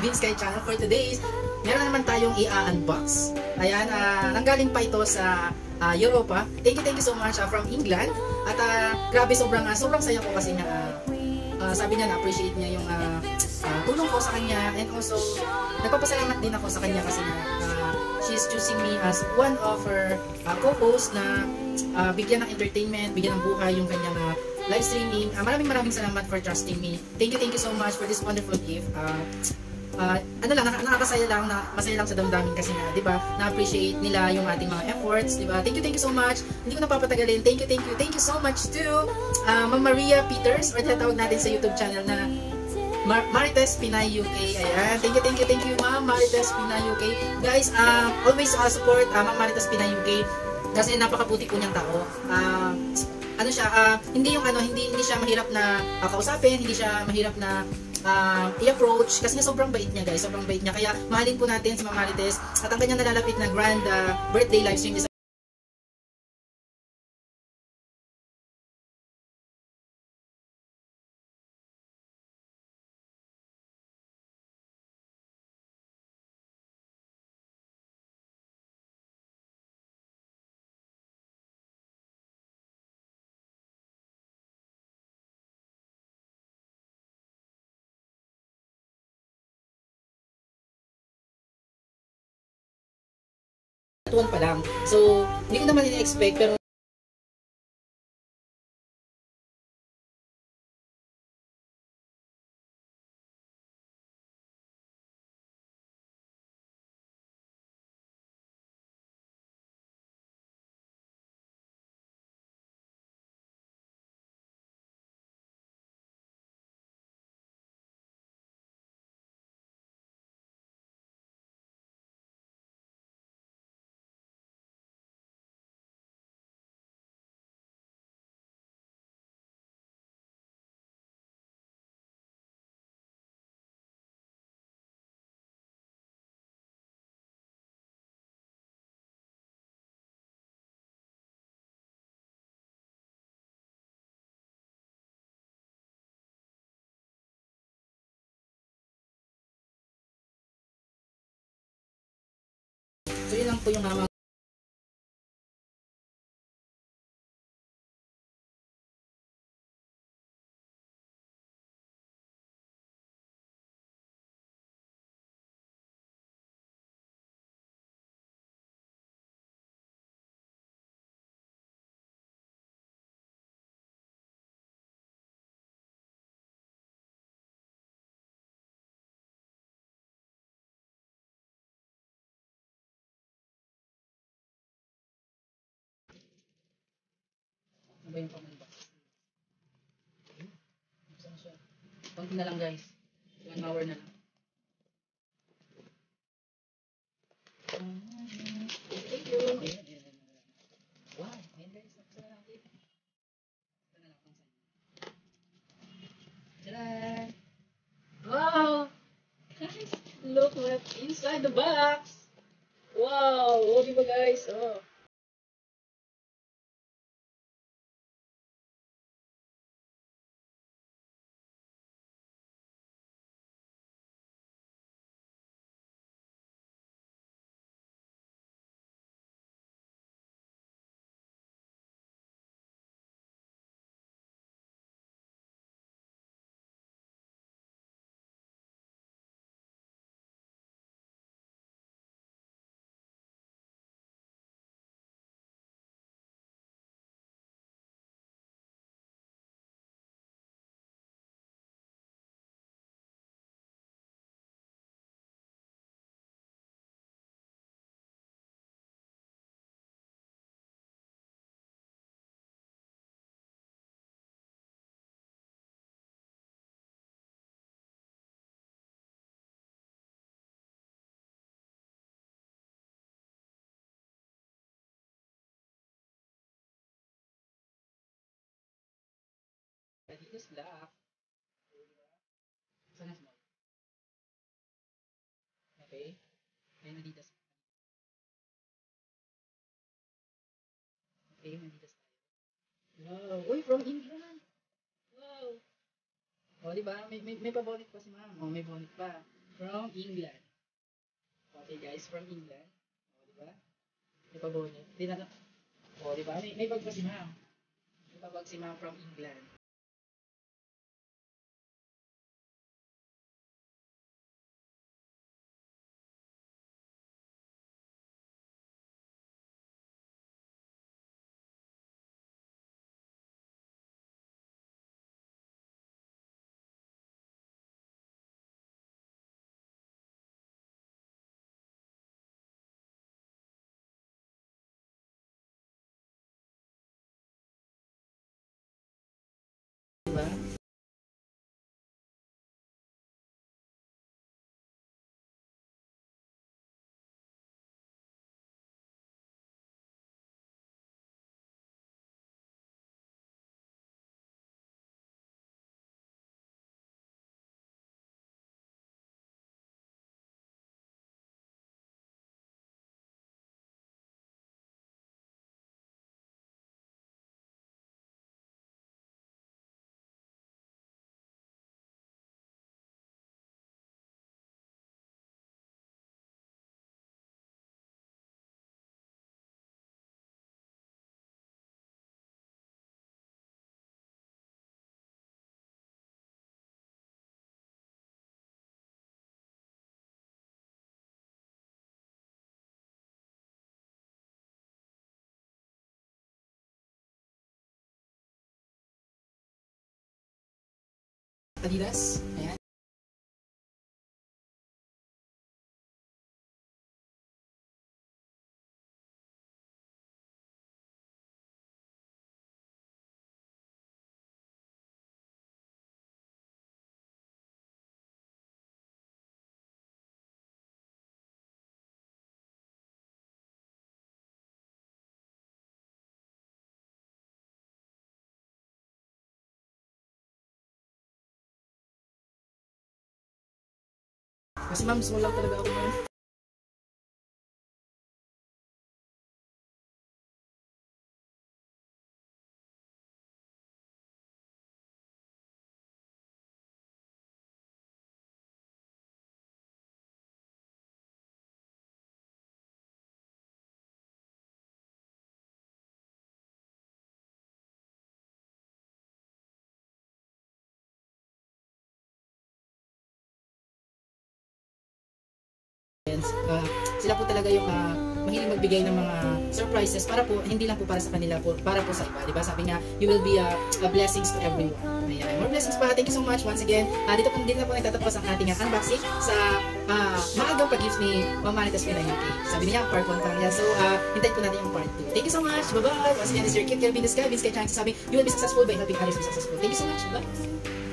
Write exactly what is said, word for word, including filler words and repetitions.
Vince Kai Channel. For today's, meron naman tayong i-unbox. Ayan, uh, nanggaling pa ito sa uh, Europa. Thank you, thank you so much uh, from England. At uh, grabe, sobrang, uh, sobrang saya ko kasi nga, uh, uh, sabi niya na-appreciate niya yung uh, uh, tulong ko sa kanya. And also, nagpapasalamat din ako sa kanya kasi nga, uh, she's choosing me as one of her uh, co-hosts na uh, bigyan ng entertainment, bigyan ng buhay yung kanyang uh, live streaming. Uh, maraming maraming salamat for trusting me. Thank you, thank you so much for this wonderful gift. Uh, uh, ano lang, nakakasaya lang, na, masaya lang sa damdamin kasi nga, di ba, na-appreciate nila yung ating mga efforts, di ba? Thank you, thank you so much. Hindi ko napapatagalin. Thank you, thank you, thank you so much to uh, Ma'am Maria Peters, or tinatawag natin sa YouTube channel na Mar Marites Pinay U K. Ayan. Thank you, thank you, thank you, Ma'am Marites Pinay U K. Guys, uh, always uh, support uh, Ma'am Marites Pinay U K kasi napakabuti po niyang tao. Uh, ano siya, uh, hindi yung ano, hindi hindi siya mahirap na uh, kausapin, hindi siya mahirap na uh, i-approach kasi nga sobrang bait niya, guys, sobrang bait niya. Kaya mahalin po natin si Ma'am Marites at ang kanyang nalalapit na grand uh, birthday live stream is tuwan pa lang. So, hindi ko naman in-expect pero so yun lang po yung mga ano ba yung pamanda? Saan siya? Konti na lang, guys. One hour na lang. Thank you. Ayan, ayan, ayan. Wow, ayan guys. Nakasa na natin. Nakasa na lang kung saan. Tadaan! Wow! Guys, look what's inside the box! Wow! O, di ba guys? Oh. Adidas Black. Sana small. Okay. Ayan, Adidas. Okay, Adidas tayo. Wow. Uy, from England. Wow. O, di ba? May, may, may pa-bonnet pa si ma'am. O, may bonnet pa. From England. Okay guys, from England. O, di ba? May pabaw niya. Di na, o, di ba? May, may bag pa si ma'am. May pabag si ma'am from England. Di ba? Adidas. Ayan. Kasi ma'am, small lang talaga ako ma'am. Uh, sila po talaga yung uh, mahilig magbigay ng mga surprises para po, hindi lang po para sa kanila po, para po sa iba, di ba? Sabi niya, you will be a, a blessings to everyone. Ayan, more blessings pa. Thank you so much once again. Uh, dito po din na po nagtatapos ang ating uh, unboxing sa uh, maagang pag-gift ni Mama Marites Pinay U K. Sabi niya, part one pa lang yan. So, uh, hintayin po natin yung part two. Thank you so much. Bye-bye. Once again, this is your cute Kelvin Descalvin. Kaya trying to sabi, you will be successful by helping others be successful. Thank you so much. Bye.